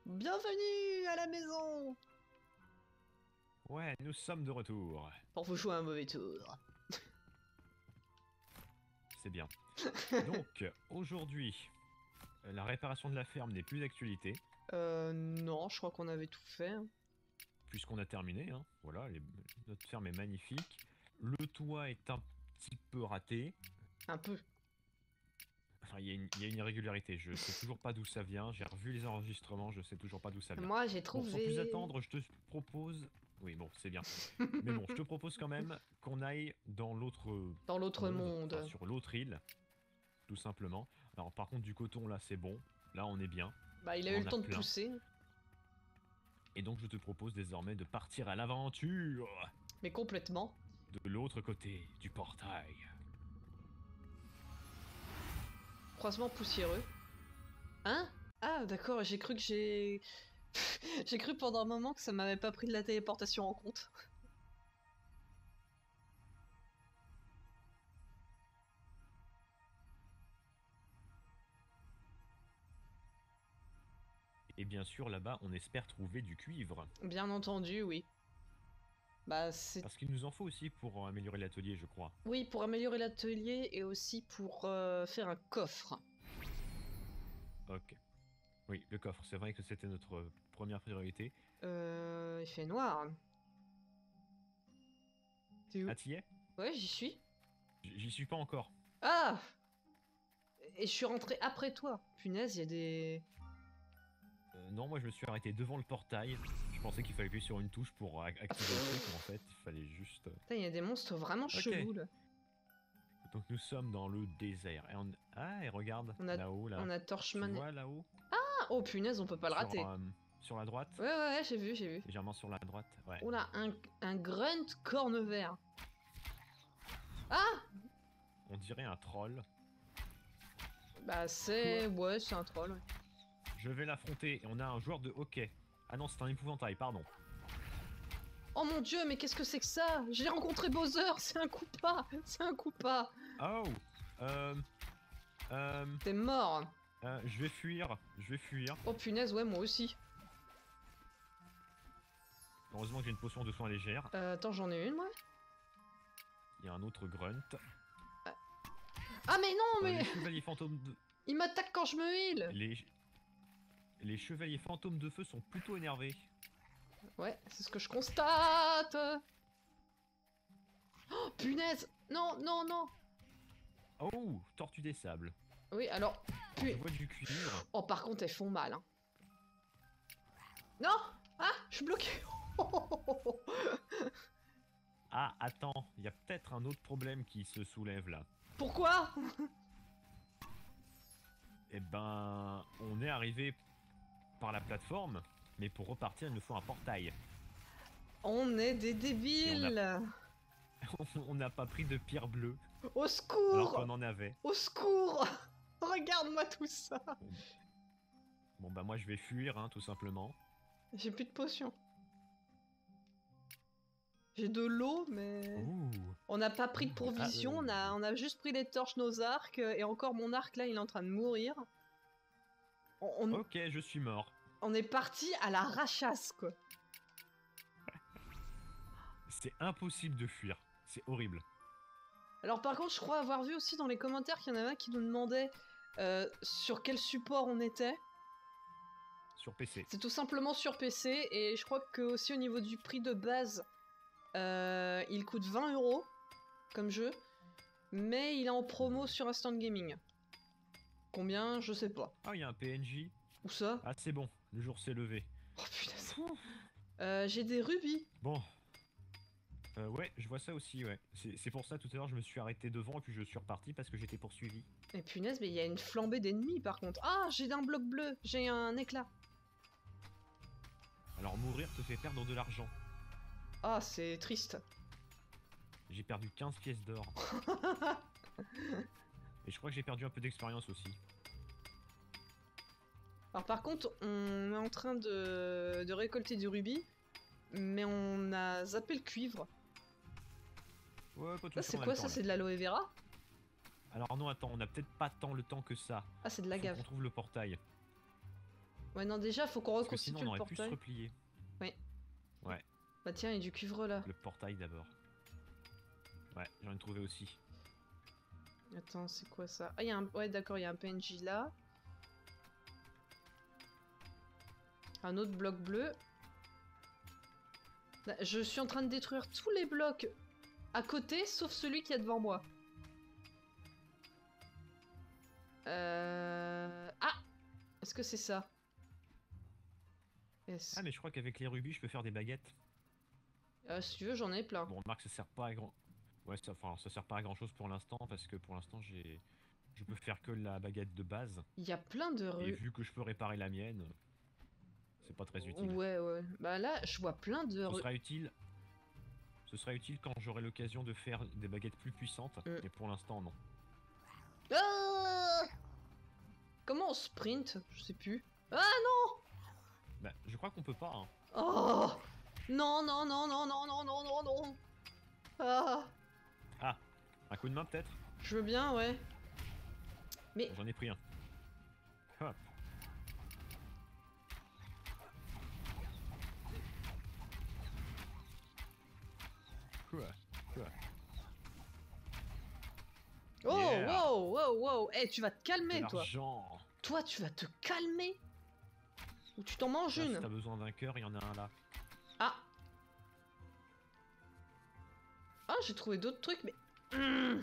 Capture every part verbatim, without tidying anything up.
Bienvenue à la maison. Ouais, nous sommes de retour. Pour vous jouer un mauvais tour. C'est bien. Donc, aujourd'hui, la réparation de la ferme n'est plus d'actualité. Euh, non, je crois qu'on avait tout fait. Puisqu'on a terminé, hein. Voilà, les... notre ferme est magnifique. Le toit est un petit peu raté. Un peu. Enfin, il y, y a une irrégularité, je sais toujours pas d'où ça vient. J'ai revu les enregistrements, je sais toujours pas d'où ça vient. Moi, j'ai Bon, trouvé... sans plus attendre, je te propose... Oui, bon, c'est bien. Mais bon, je te propose quand même qu'on aille dans l'autre... Dans l'autre monde. Enfin, sur l'autre île, tout simplement. Alors, par contre, du coton, là, c'est bon. Là, on est bien. Bah, il a on eu le a temps de plein. pousser. Et donc, je te propose désormais de partir à l'aventure. Mais complètement. De l'autre côté du portail. Croisement poussiéreux. Hein? Ah, d'accord, j'ai cru que j'ai... j'ai cru pendant un moment que ça m'avait pas pris de la téléportation en compte. Et bien sûr, là-bas, on espère trouver du cuivre. Bien entendu, oui. Bah, c'est... Parce qu'il nous en faut aussi pour améliorer l'atelier, je crois. Oui, pour améliorer l'atelier et aussi pour euh, faire un coffre. Ok. Oui, le coffre, c'est vrai que c'était notre première priorité. Euh... Il fait noir. T'es où? Ah, t'y es? Ouais, j'y suis. J'y suis pas encore. Ah! Et je suis rentré après toi. Punaise, il y a des... Euh, non, moi je me suis arrêté devant le portail. Je pensais qu'il fallait appuyer sur une touche pour activer le truc, mais en fait, il fallait juste... Putain, il y a des monstres vraiment Ok. chelous, là. Donc nous sommes dans le désert. Et on... Ah, et regarde, On a, là-haut, là. on a Tu Torchman... vois là-haut? Ah! Oh, punaise, on peut pas le sur, rater. euh, sur la droite? Ouais, ouais, ouais, j'ai vu, j'ai vu. Légèrement sur la droite, ouais. Oula, un, un grunt corne vert. Ah! On dirait un troll. Bah, c'est... Ouais, c'est un troll, ouais. Je vais l'affronter et on a un joueur de hockey. Ah non, c'est un épouvantail, pardon. Oh mon dieu, mais qu'est-ce que c'est que ça? J'ai rencontré Bowser, c'est un Koopa! C'est un Koopa! Oh Euh... Euh... T'es mort! euh, je vais fuir, je vais fuir. Oh punaise, ouais, moi aussi. Heureusement que j'ai une potion de soins légère. Euh, attends, j'en ai une, moi? Il y a un autre grunt. Ah mais non, Euh, mais... les chevaliers fantômes de... Il m'attaque quand je me heal! Les... Les chevaliers fantômes de feu sont plutôt énervés. Ouais, c'est ce que je constate! Oh, punaise! Non, non, non! Oh, tortue des sables. Oui, alors... Je Pu... vois du cuivre. Oh, par contre, elles font mal, hein. Non! Ah! Je suis bloqué! Ah, attends, il y a peut-être un autre problème qui se soulève là. Pourquoi? Eh ben, on est arrivé par la plateforme, mais pour repartir, il nous faut un portail. On est des débiles! On n'a pas pris de pierre bleue, Au alors secours! qu'on en avait. Au secours! Regarde-moi tout ça! Bon. Bon bah moi je vais fuir, hein, tout simplement. J'ai plus de potions. J'ai de l'eau, mais... Ouh. On n'a pas pris de provisions, Ah, euh... on, a, on a juste pris les torches, nos arcs, et encore mon arc là, il est en train de mourir. On, on, Ok, je suis mort. on est parti à la rachasse, quoi. C'est impossible de fuir, c'est horrible. Alors par contre, je crois avoir vu aussi dans les commentaires qu'il y en avait un qui nous demandait euh, sur quel support on était. Sur P C. C'est tout simplement sur P C, et je crois que aussi au niveau du prix de base, euh, il coûte vingt euros comme jeu, mais il est en promo sur Instant Gaming. Combien? Je sais pas. Ah, il y a un P N J. Où ça? Ah, c'est bon, le jour s'est levé. Oh putain. Euh, j'ai des rubis. Bon. Euh, ouais, je vois ça aussi, ouais. C'est pour ça, tout à l'heure, je me suis arrêté devant et puis je suis reparti parce que j'étais poursuivi. Et punaise, mais il y a une flambée d'ennemis par contre. Ah, j'ai un bloc bleu, j'ai un éclat. Alors mourir te fait perdre de l'argent. Ah, c'est triste. J'ai perdu quinze pièces d'or. Et je crois que j'ai perdu un peu d'expérience aussi. Alors par contre, on est en train de, de récolter du rubis, mais on a zappé le cuivre. Ouais, pas tout Ça, c'est quoi ça? C'est de l'aloe vera? Alors non, attends, on a peut-être pas tant le temps que ça. Ah, c'est de la Faut gave. qu'on trouve le portail. Ouais, non, déjà, faut qu'on Parce que reconstitue sinon on le aurait pu se portail. replier. Ouais. Ouais, Bah tiens, il y a du cuivre là. le portail d'abord. Ouais, j'en ai trouvé aussi. Attends, c'est quoi ça? Ah, il y a un... Ouais, d'accord, il y a un P N J là. Un autre bloc bleu. Là, je suis en train de détruire tous les blocs à côté, sauf celui qui est devant moi. Euh... Ah! Est-ce que c'est ça? Ah mais je crois qu'avec les rubis je peux faire des baguettes. Euh, si tu veux, j'en ai plein. Bon, remarque, ça sert pas à grand... Ouais, ça, enfin, ça sert pas à grand chose pour l'instant, parce que pour l'instant j'ai... Je peux faire que la baguette de base. Il y a plein de Et rues. vu que je peux réparer la mienne, c'est pas très utile. Ouais, ouais. Bah là, je vois plein de Ce rues. sera utile... Ce sera utile quand j'aurai l'occasion de faire des baguettes plus puissantes, Mm. mais pour l'instant non. Ah! Comment on sprint? Je sais plus. Ah non! Bah, je crois qu'on peut pas, hein. Oh! Non, non, non, non, non, non, non, non, non! Ah! Ah, un coup de main peut-être? Je veux bien, ouais. Mais... Bon, j'en ai pris un. Hop. Quoi? Quoi? Oh, Yeah. wow, wow, wow! Eh, tu vas te calmer, De toi! l'argent. Toi, tu vas te calmer! Ou tu t'en manges Là, si une! t'as besoin d'un cœur, il y en a un là. Ah! Ah, j'ai trouvé d'autres trucs, mais... Mmh.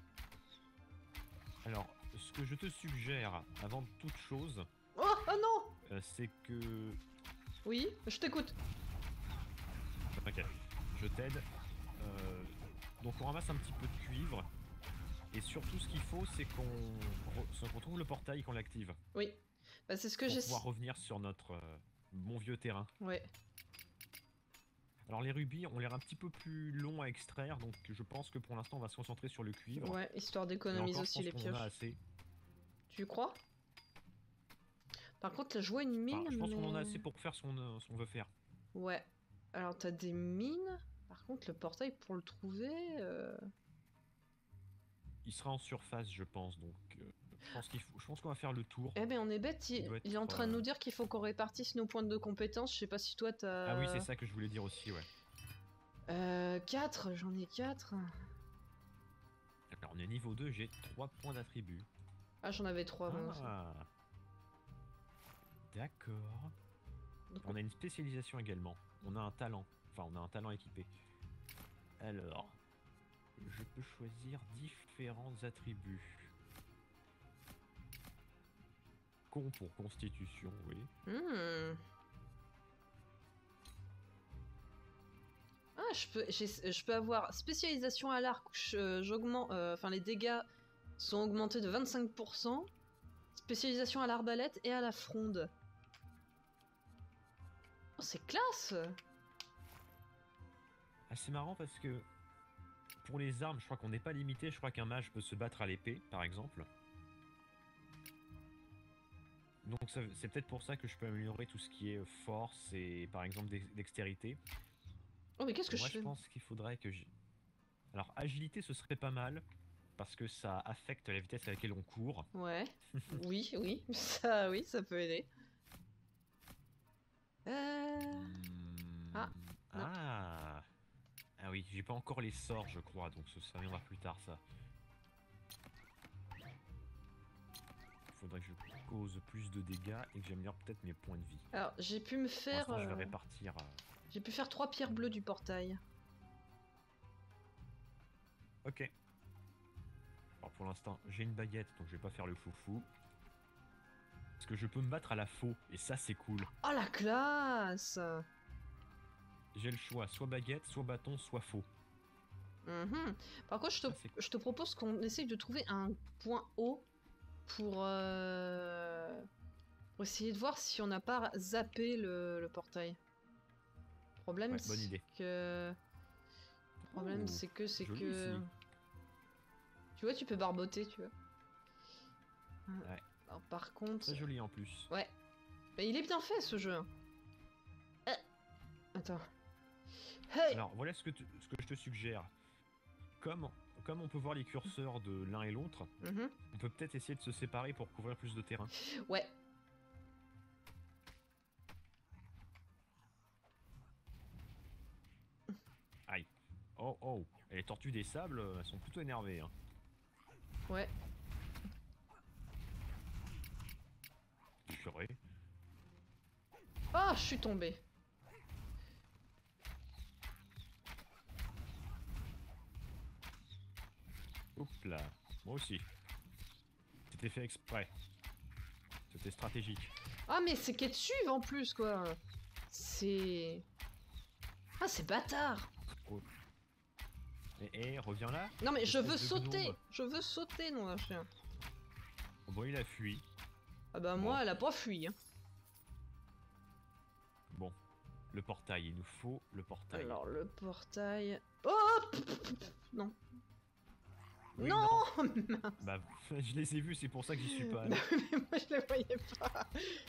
Alors, ce que je te suggère, avant toute chose, Oh, oh non! euh, c'est que... Oui, je t'écoute. Ok, je t'aide. Euh, donc on ramasse un petit peu de cuivre. Et surtout, ce qu'il faut, c'est qu'on re- qu'on trouve le portail et qu'on l'active. Oui. Bah, c'est ce que Pour j'ai... pouvoir revenir sur notre euh, bon vieux terrain. Ouais. Alors les rubis ont l'air un petit peu plus longs à extraire, donc je pense que pour l'instant on va se concentrer sur le cuivre. Ouais, histoire Et d'économiser encore, aussi les je pense qu'on en a pioches. assez. Tu crois? Par contre, là, je vois une mine, Enfin, je pense mais... qu'on en a assez pour faire ce qu'on euh, ce qu'on veut faire. Ouais. Alors, t'as des mines. Par contre, le portail, pour le trouver... euh, Il sera en surface, je pense, donc euh, je pense qu'il faut, je pense qu'on va faire le tour. Eh ben, on est bête. Il, Il doit il est en être, train de nous euh, dire qu'il faut qu'on répartisse nos points de compétences. Je sais pas si toi, t'as... Ah oui, c'est ça que je voulais dire aussi, ouais. Euh... quatre. J'en ai quatre. Alors on est niveau deux, j'ai trois points d'attribut. Ah, j'en avais trois, moi aussi. Ah. D'accord. Donc, On a une spécialisation également. On a un talent. Enfin, on a un talent équipé. Alors, je peux choisir différents attributs. Con pour constitution, oui. Hmm. Ah, je peux, j'ai- je peux avoir spécialisation à l'arc. je- J'augmente, euh, enfin les dégâts sont augmentés de vingt-cinq pour cent. Spécialisation à l'arbalète et à la fronde. Oh, c'est classe! Ah, c'est marrant parce que pour les armes, je crois qu'on n'est pas limité. Je crois qu'un mage peut se battre à l'épée, par exemple. Donc ça- c'est peut-être pour ça que je peux améliorer tout ce qui est force et par exemple dex- dextérité. Oh, mais qu'est-ce que Moi je je fais? pense qu'il faudrait que j'ai... Alors agilité ce serait pas mal, parce que ça affecte la vitesse à laquelle on court. Ouais. Oui, oui. Ça, oui, ça peut aider. Euh... Hmm, Ah, non. ah Ah oui, j'ai pas encore les sorts je crois, donc ça, ça viendra plus tard ça. Il faudrait que je cause plus de dégâts et que j'améliore peut-être mes points de vie. Alors, j'ai pu me Pour faire... l'instant je vais euh, répartir... euh, J'ai pu faire trois pierres bleues du portail. Ok. Alors pour l'instant, j'ai une baguette, donc je vais pas faire le foufou. Parce que je peux me battre à la faux, et ça c'est cool. Oh, la classe! J'ai le choix, soit baguette, soit bâton, soit faux. Mhm. Par contre, je te, Ça, c'est cool. je te propose qu'on essaye de trouver un point haut pour, euh, pour essayer de voir si on n'a pas zappé le, le portail. Le problème, Ouais, bonne c'est idée. que... Le problème, Ouh, c'est que... c'est joli que... ici. Tu vois, tu peux barboter, tu vois. Ouais. Alors, par contre... Très joli en plus. Ouais. Mais il est bien fait, ce jeu. hein. Euh, Attends. Hey! Alors voilà ce que, tu- ce que je te suggère. Comme, comme on peut voir les curseurs de l'un et l'autre, Mhm. on peut peut-être essayer de se séparer pour couvrir plus de terrain. Ouais. Oh oh. Et les tortues des sables, euh, elles sont plutôt énervées. Hein. Ouais. Purée. Ah, je suis tombée. Oups là. Moi aussi. C'était fait exprès. C'était stratégique. Ah, mais c'est qu'elles te suivent en plus, quoi. C'est... Ah, c'est bâtard. Oh. Et, et reviens là. Non, mais je espèce veux de sauter. gnome. Je veux sauter, non, un chien. Oh, bon, il a fui. Ah bah, Bon. moi, elle a pas fui. Hein. Bon. Le portail, il nous faut le portail. Alors, le portail... Oh non. Oui, non, Bah, je les ai vus, c'est pour ça que j'y suis pas allé. mais moi, je les voyais pas.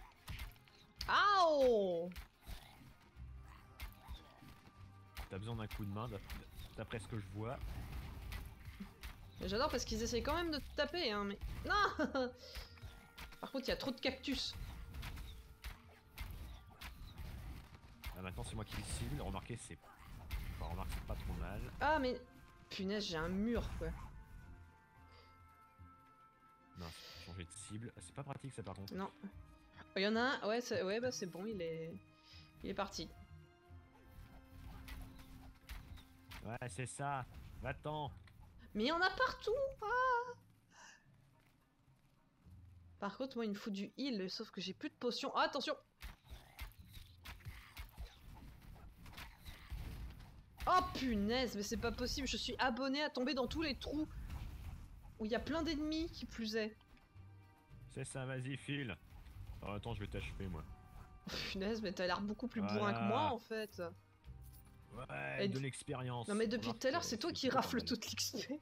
Aouh. T'as besoin d'un coup de main, d'après ce que je vois. J'adore parce qu'ils essayent quand même de te taper, hein, mais... Non. Par contre, il y a trop de cactus. Là, maintenant, c'est moi qui le cible. Remarquez, c'est... Enfin, remarque, c'est pas trop mal. Ah, mais... Punaise, j'ai un mur, quoi. Non, faut changer de cible. C'est pas pratique, ça, par contre. Non. Il y en a un... Ouais, ouais bah c'est bon, il est... Il est parti. Ouais, c'est ça. Va-t'en. Mais il y en a partout. Ah. Par contre, moi, il me faut du heal, sauf que j'ai plus de potions. Ah, attention. Oh, punaise, mais c'est pas possible. Je suis abonné à tomber dans tous les trous où il y a plein d'ennemis, qui plus est. C'est ça, vas-y, file. Oh, attends, je vais t'achever, moi. Punaise, mais t'as l'air beaucoup plus Voilà. bourrin que moi, en fait. Ouais, Et de d- l'expérience. Non, mais depuis Remarque, tout à l'heure, euh, c'est toi qui plutôt pas rafle mal. toute l'X P.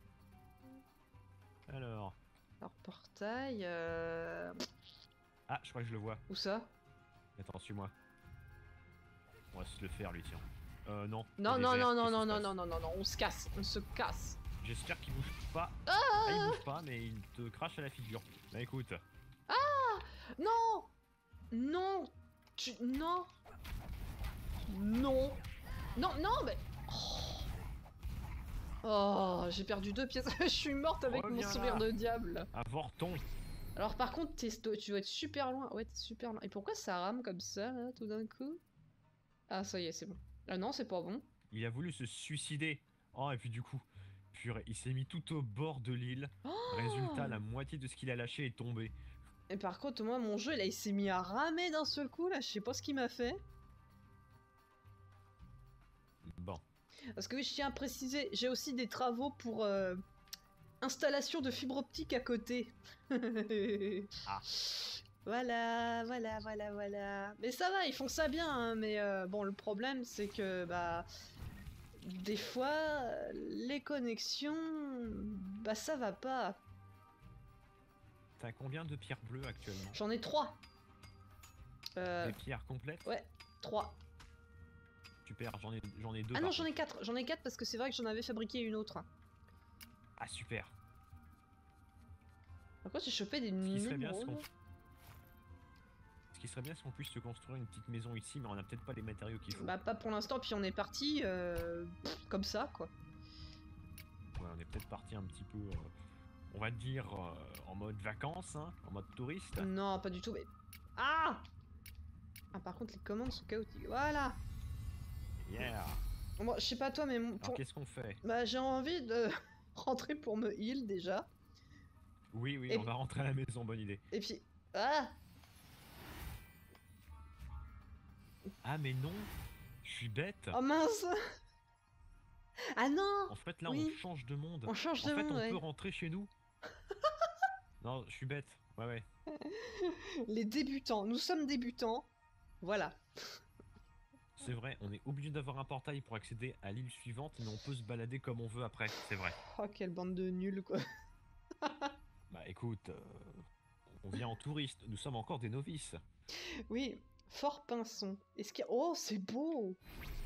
Alors... Alors, portail... Euh... Ah, je crois que je le vois. Où ça? Attends, suis-moi. On va se le faire, lui, tiens. Euh, non. Non, il y non, a des non, airs, non, qu'est-ce non, qui se non, passe non, non, non, non, on se casse, on se casse. J'espère qu'il bouge pas. Ah, il bouge pas, mais il te crache à la figure. Bah écoute. Non. Non. Tu... Non. Non. Non, non, mais... Oh, oh j'ai perdu deux pièces. Je suis morte avec Reviens mon sourire là. de diable. Avorton. Alors par contre, t'es- tu dois être super loin. Ouais, t'es super loin. Et pourquoi ça rame comme ça, là, tout d'un coup? Ah, ça y est, c'est bon. Ah non, c'est pas bon. Il a voulu se suicider. Oh, et puis du coup, purée, il s'est mis tout au bord de l'île. Oh. Résultat, la moitié de ce qu'il a lâché est tombé. Et par contre, moi, mon jeu, là, il s'est mis à ramer d'un seul coup, là. Je sais pas ce qu'il m'a fait. Bon. Parce que oui, je tiens à préciser, j'ai aussi des travaux pour euh, installation de fibre optique à côté. Ah. Voilà, voilà, voilà, voilà. Mais ça va, ils font ça bien, hein, mais euh, bon, le problème, c'est que, bah... Des fois, les connexions... Bah, ça va pas. T'as combien de pierres bleues actuellement? J'en ai trois. Euh... Des pierres complètes? Ouais, trois. Super, j'en ai, j'en ai deux. Ah par non, j'en ai contre. quatre. J'en ai quatre parce que c'est vrai que j'en avais fabriqué une autre. Ah super. Par contre, j'ai chopé des Ce qui serait bien, c'est émeraudes. qu'on... Ce qui serait bien, c'est qu'on puisse se construire une petite maison ici, mais on a peut-être pas les matériaux qu'il faut. Bah, pas pour l'instant, puis on est parti euh, pff, comme ça, quoi. Ouais, on est peut-être parti un petit peu, euh, on va dire, euh, en mode vacances, hein, en mode touriste. Non, pas du tout, mais... Ah. Ah, par contre, les commandes sont chaotiques. Voilà. Yeah. Bon, je sais pas toi, mais mon- Alors pour... qu'est-ce qu'on fait? bah, j'ai envie de rentrer pour me heal, déjà. Oui, oui, Et- on va rentrer à la maison, bonne idée. Et puis... Ah. Ah mais non, je suis bête. Oh mince. Ah non. En fait, là, oui. on change de monde. On change En de fait, monde, on ouais. peut rentrer chez nous. Non, je suis bête. Ouais, ouais. Les débutants. Nous sommes débutants. Voilà. C'est vrai, on est obligé d'avoir un portail pour accéder à l'île suivante, mais on peut se balader comme on veut après, c'est vrai. Oh, quelle bande de nuls, quoi. Bah écoute, euh, on vient en touriste, nous sommes encore des novices. Oui, Fort Pinson. Est-ce qu'il y a... Oh, c'est beau.